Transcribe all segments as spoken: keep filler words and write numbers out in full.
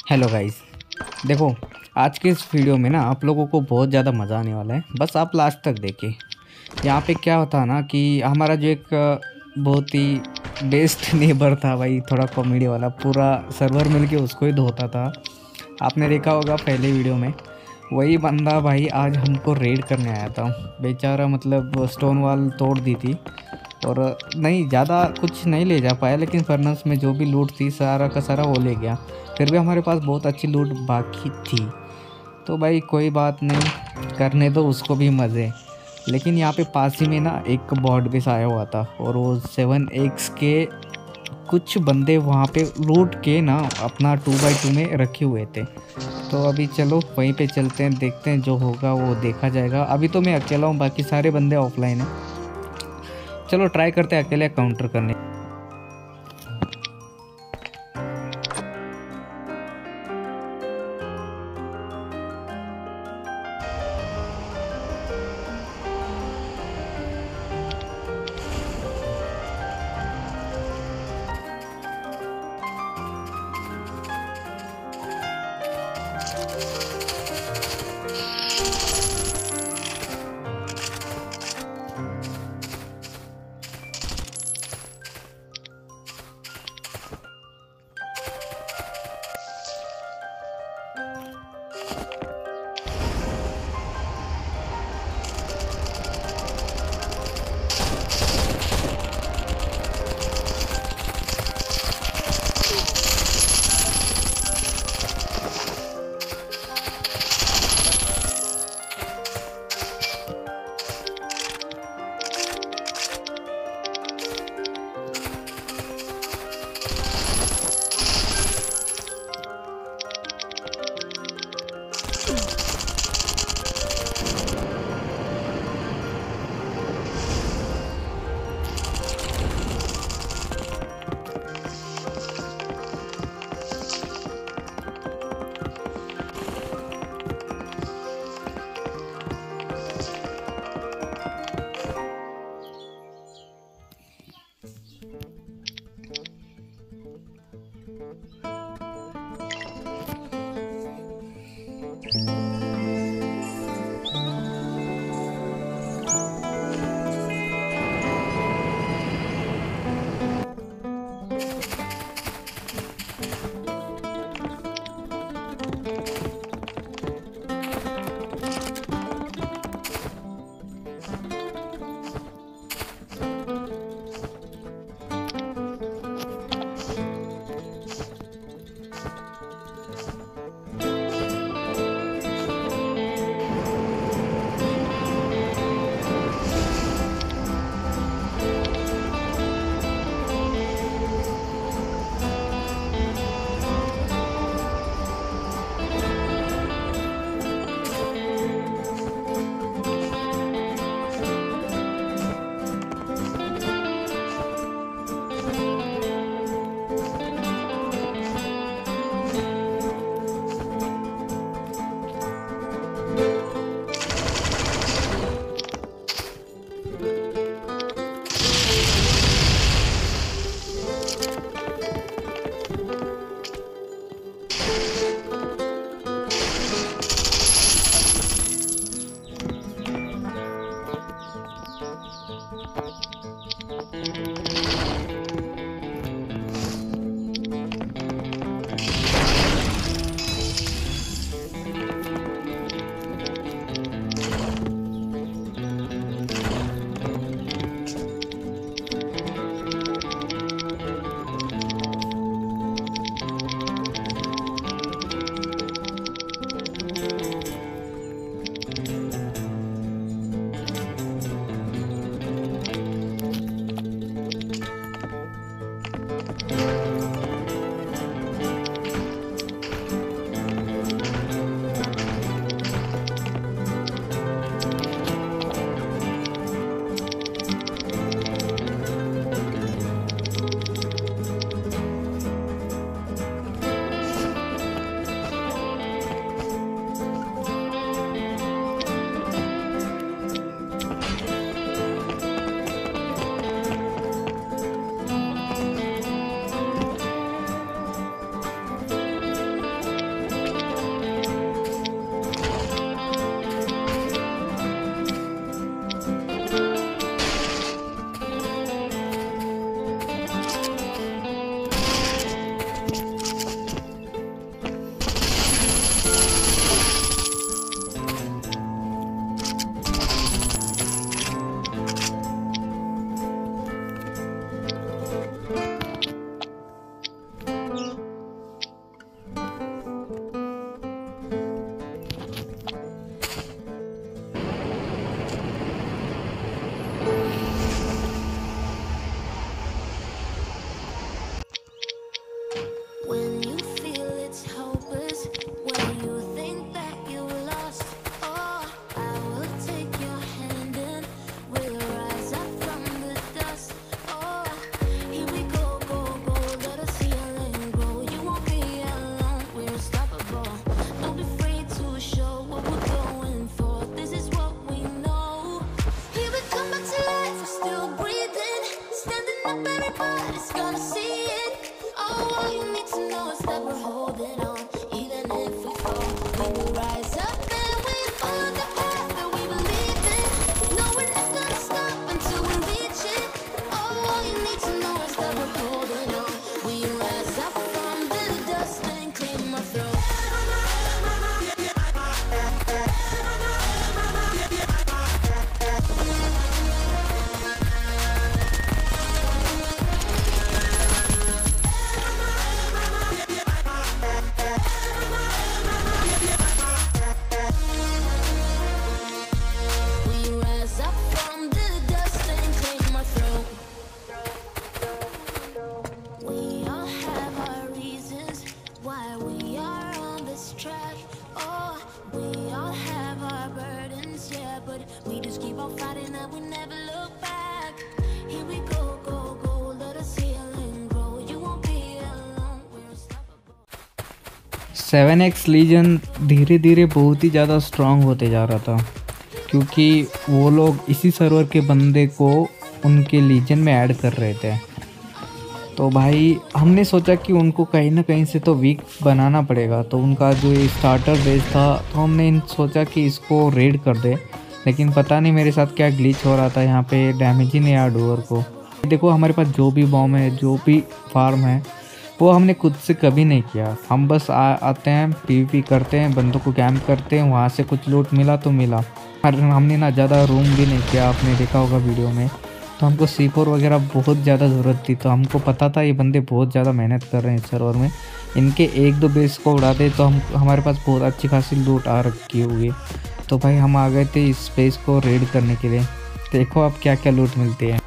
Hello guys. देखो, आज के इस वीडियो में ना आप लोगों को बहुत ज़्यादा मज़ा आने वाला है। बस आप लास्ट तक देखिए। यहाँ पे क्या होता ना कि हमारा जो एक अ, बहुत ही बेस्ट नेबर था भाई, थोड़ा कॉमेडी वाला, पूरा सर्वर मिलके उसको ही धोता था। आपने देखा होगा पहले वीडियो में। वही बंदा भाई आज हमको रेड करने आया था। बेचारा मतलब स्टोन वॉल तोड़ दी थी और नहीं ज़्यादा कुछ नहीं ले जा पाया, लेकिन फर्नेस में जो भी लूट थी सारा का सारा वो ले गया। फिर भी हमारे पास बहुत अच्छी लूट बाकी थी। तो भाई कोई बात नहीं, करने दो उसको भी मज़े। लेकिन यहाँ पे पास ही में ना एक बॉट बेस आया हुआ था और वो सेवन एक्स के कुछ बंदे वहाँ पे लूट के ना अपना टू बाई टू में रखे हुए थे। तो अभी चलो वहीं पे चलते हैं, देखते हैं जो होगा वो देखा जाएगा। अभी तो मैं अकेला हूँ, बाकी सारे बंदे ऑफलाइन हैं। चलो ट्राई करते हैं अकेले काउंटर करने। everybody's gonna see it. Oh, all you need to know is that we're holding on. Even if we fall, we will rise up and we follow the path that we believe in. No, we're not gonna stop until we reach it. Oh, all you need to know is that we're holding on. We rise up from the dust and claim our throne. Seven X legion धीरे धीरे बहुत ही ज़्यादा strong होते जा रहा था, क्योंकि वो लोग इसी सर्वर के बंदे को उनके लीजन में ऐड कर रहे थे। तो भाई हमने सोचा कि उनको कहीं ना कहीं से तो वीक बनाना पड़ेगा। तो उनका जो ये स्टार्टर बेस था, तो हमने सोचा कि इसको रेड कर दे। लेकिन पता नहीं मेरे साथ क्या ग्लिच हो रहा था, यहाँ पे डैमेज ही नहीं आया डोर को। देखो हमारे पास जो भी बॉम्ब है, जो भी फार्म है, वो हमने खुद से कभी नहीं किया। हम बस आ, आते हैं, पीवीपी करते हैं, बंदों को कैम्प करते हैं, वहाँ से कुछ लूट मिला तो मिला। और हमने ना ज़्यादा रूम भी नहीं किया, आपने देखा होगा वीडियो में। तो हमको सी फोर वगैरह बहुत ज़्यादा ज़रूरत थी। तो हमको पता था ये बंदे बहुत ज़्यादा मेहनत कर रहे हैं सर्वर में, इनके एक दो बेस को उड़ा दे तो हम हमारे पास बहुत अच्छी खासी लूट आ रखी होगी। तो भाई हम आ गए थे इस स्पेस को रेड करने के लिए। देखो अब क्या क्या लूट मिलती है।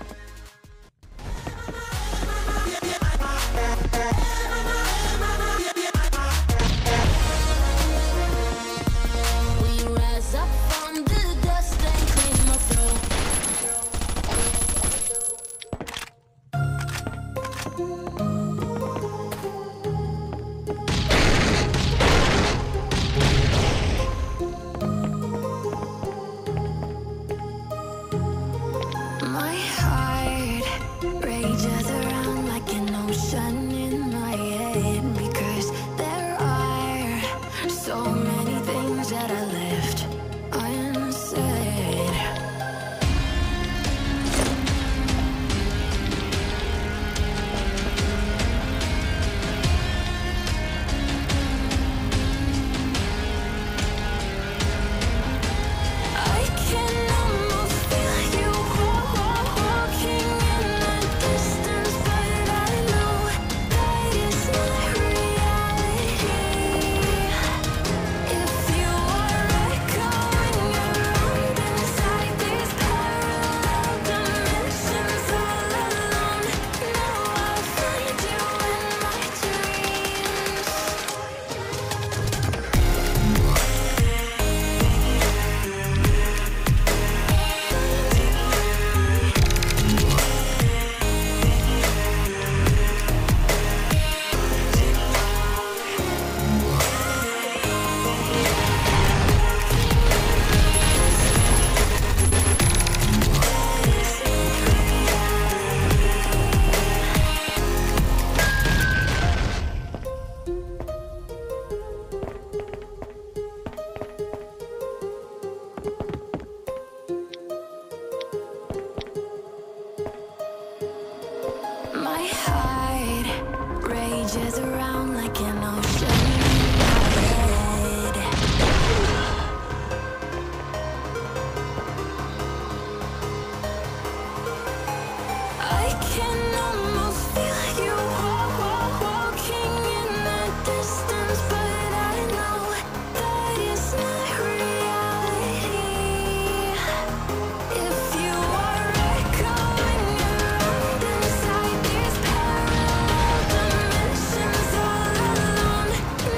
Rages around like an ocean in my head. I can almost feel you walk, walk, walking in the distance, but I know that it's not reality. If you are echoing around inside these parallel dimensions all alone,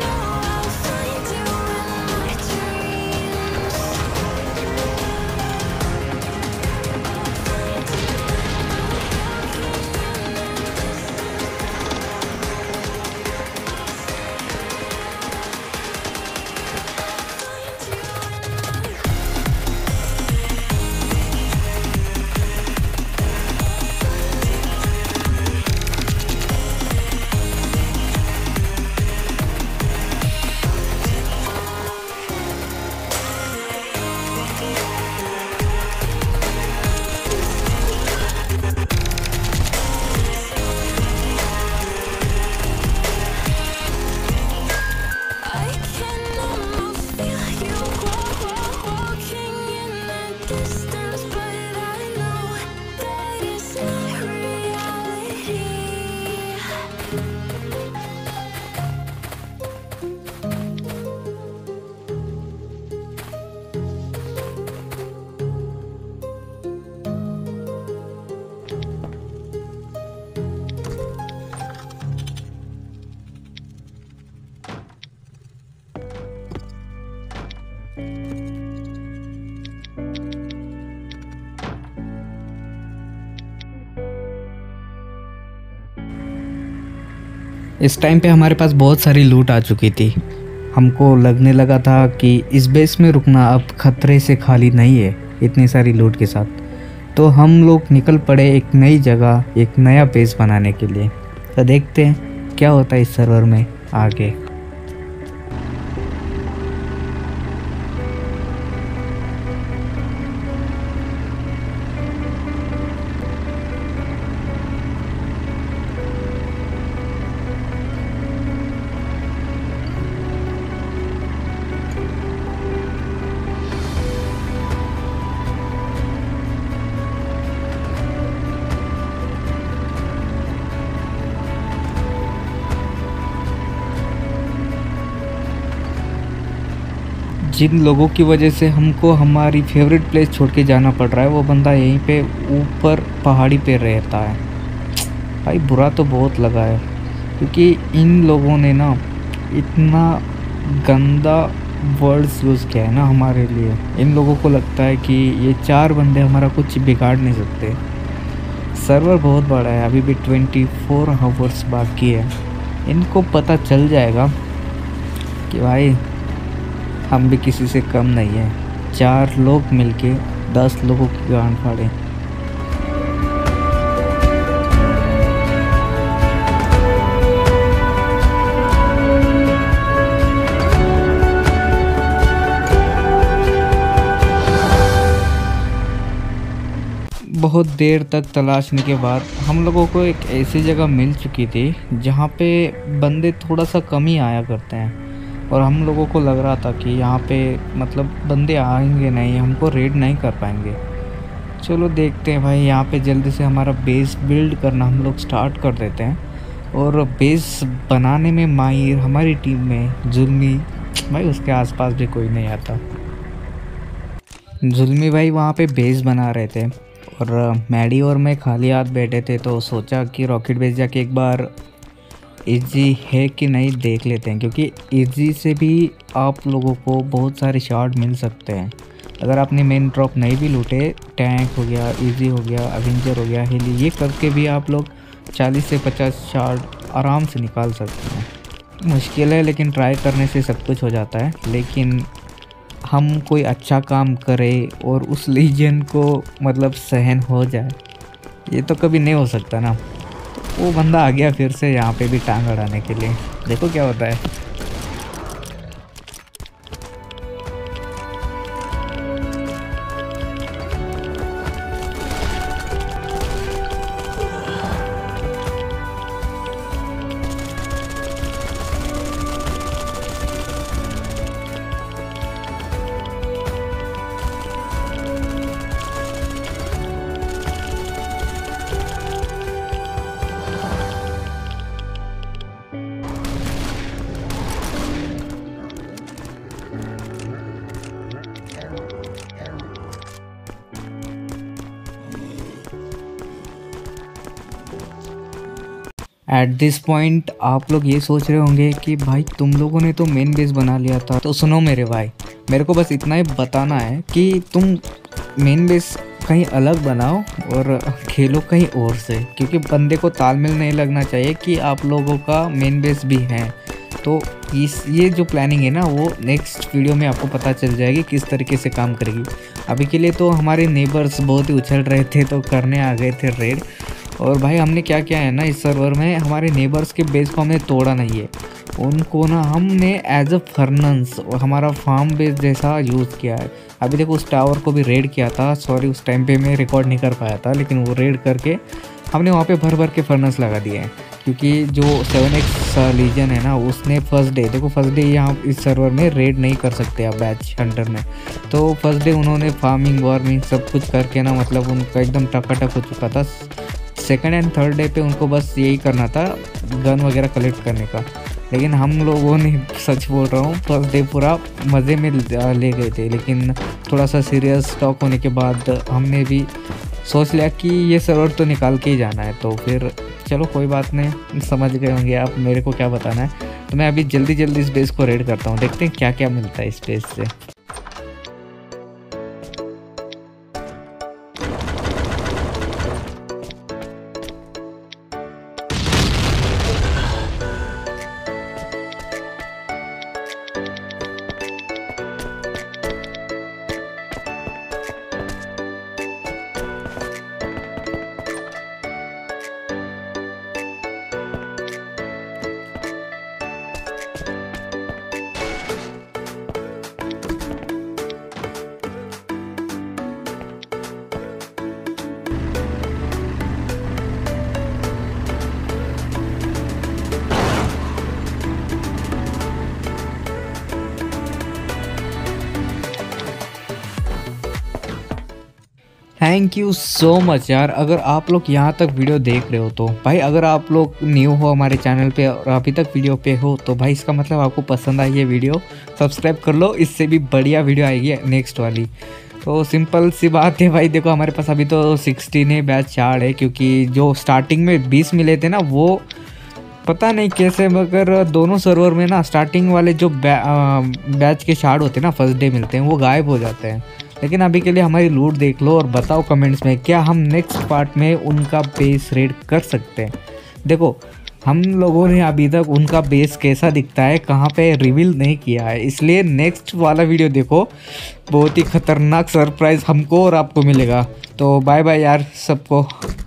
इस time पे हमारे पास बहुत सारी लूट आ चुकी थी। हमको लगने लगा था कि इस बेस में रुकना अब खतरे से खाली नहीं है इतनी सारी लूट के साथ। तो हम लोग निकल पड़े एक नई जगह, एक नया बेस बनाने के लिए। तो देखते हैं क्या होता है इस सर्वर में आगे। जिन लोगों की वजह से हमको हमारी फेवरेट प्लेस छोड़ के जाना पड़ रहा है, वो बंदा यहीं पे ऊपर पहाड़ी पे रहता है। भाई बुरा तो बहुत लगा है, क्योंकि इन लोगों ने ना इतना गंदा वर्ड्स यूज़ किया है ना हमारे लिए। इन लोगों को लगता है कि ये चार बंदे हमारा कुछ बिगाड़ नहीं सकते। सर्वर बहुत बड़ा है, अभी भी ट्वेंटी फोर आवर्स बाकी है। इनको पता चल जाएगा कि भाई हम भी किसी से कम नहीं है। चार लोग मिलके दस लोगों की गांड फाड़े। बहुत देर तक तलाशने के बाद हम लोगों को एक ऐसी जगह मिल चुकी थी जहाँ पे बंदे थोड़ा सा कम ही आया करते हैं, और हम लोगों को लग रहा था कि यहाँ पे मतलब बंदे आएंगे नहीं, हमको रेड नहीं कर पाएंगे। चलो देखते हैं भाई, यहाँ पे जल्दी से हमारा बेस बिल्ड करना हम लोग स्टार्ट कर देते हैं। और बेस बनाने में माहिर हमारी टीम में जुल्मी भाई, उसके आसपास भी कोई नहीं आता। जुल्मी भाई वहाँ पे बेस बना रहे थे और मैडी और मैं खाली हाथ बैठे थे, तो सोचा कि रॉकेट बेस जाके एक बार इजी है कि नहीं देख लेते हैं, क्योंकि इजी से भी आप लोगों को बहुत सारे शॉट मिल सकते हैं। अगर आपने मेन ड्रॉप नहीं भी लूटे, टैंक हो गया, इजी हो गया, अवेंजर हो गया, हेली, ये करके भी आप लोग चालीस से पचास शॉट आराम से निकाल सकते हैं। मुश्किल है, लेकिन ट्राई करने से सब कुछ हो जाता है। लेकिन हम कोई अच्छा काम करें और उस लीजन को मतलब सहन हो जाए, ये तो कभी नहीं हो सकता ना। वो बंदा आ गया फिर से यहाँ पे भी टांग अड़ाने के लिए, देखो क्या होता है। एट दिस पॉइंट आप लोग ये सोच रहे होंगे कि भाई तुम लोगों ने तो मेन बेस बना लिया था। तो सुनो मेरे भाई, मेरे को बस इतना ही बताना है कि तुम मेन बेस कहीं अलग बनाओ और खेलो कहीं और से, क्योंकि बंदे को तालमेल नहीं लगना चाहिए कि आप लोगों का मेन बेस भी है। तो इस ये जो प्लानिंग है ना, वो नेक्स्ट वीडियो में आपको पता चल जाएगी किस तरीके से काम करेगी। अभी के लिए तो हमारे नेबर्स बहुत ही उछल रहे थे, तो करने आ गए थे रेड। और भाई हमने क्या किया है ना, इस सर्वर में हमारे नेबर्स के बेस को हमने तोड़ा नहीं है, उनको ना हमने एज अ फर्नेस और हमारा फार्म बेस जैसा यूज़ किया है। अभी देखो उस टावर को भी रेड किया था, सॉरी उस टाइम पे मैं रिकॉर्ड नहीं कर पाया था, लेकिन वो रेड करके हमने वहाँ पे भर भर के फर्नेस लगा दिए हैं। क्योंकि जो सेवन एक्स लीजन है ना, उसने फर्स्ट डे, देखो फर्स्ट डे यहाँ इस सर्वर में रेड नहीं कर सकते आप बैच हंटर में, तो फर्स्ट डे उन्होंने फार्मिंग वार्मिंग सब कुछ करके ना, मतलब उनका एकदम टकाटक हो चुका था। सेकंड एंड थर्ड डे पे उनको बस यही करना था, गन वगैरह कलेक्ट करने का। लेकिन हम लोगों ने, सच बोल रहा हूँ, फर्स्ट डे पूरा मज़े में ले गए थे। लेकिन थोड़ा सा सीरियस टॉक होने के बाद हमने भी सोच लिया कि ये सर्वर तो निकाल के ही जाना है। तो फिर चलो कोई बात नहीं, समझ गए होंगे आप मेरे को क्या बताना है। तो मैं अभी जल्दी जल्दी इस बेस को रेड करता हूँ, देखते हैं क्या क्या मिलता है इस बेस से। थैंक यू सो मच यार। अगर आप लोग यहाँ तक वीडियो देख रहे हो तो भाई, अगर आप लोग न्यू हो हमारे चैनल पे और अभी तक वीडियो पे हो तो भाई इसका मतलब आपको पसंद आई है वीडियो। सब्सक्राइब कर लो, इससे भी बढ़िया वीडियो आएगी नेक्स्ट वाली। तो सिंपल सी बात है भाई, देखो हमारे पास अभी तो सिक्सटीन है, बैच चार है, क्योंकि जो स्टार्टिंग में बीस मिले थे ना वो पता नहीं कैसे, मगर दोनों सर्वर में ना स्टार्टिंग वाले जो बै, आ, बैच के शार्ड होते हैं ना, फर्स्ट डे मिलते हैं, वो गायब हो जाते हैं। लेकिन अभी के लिए हमारी लूट देख लो और बताओ कमेंट्स में क्या हम नेक्स्ट पार्ट में उनका बेस रेड कर सकते हैं। देखो हम लोगों ने अभी तक उनका बेस कैसा दिखता है कहाँ पे रिवील नहीं किया है, इसलिए नेक्स्ट वाला वीडियो देखो, बहुत ही खतरनाक सरप्राइज़ हमको और आपको मिलेगा। तो बाय बाय यार सबको।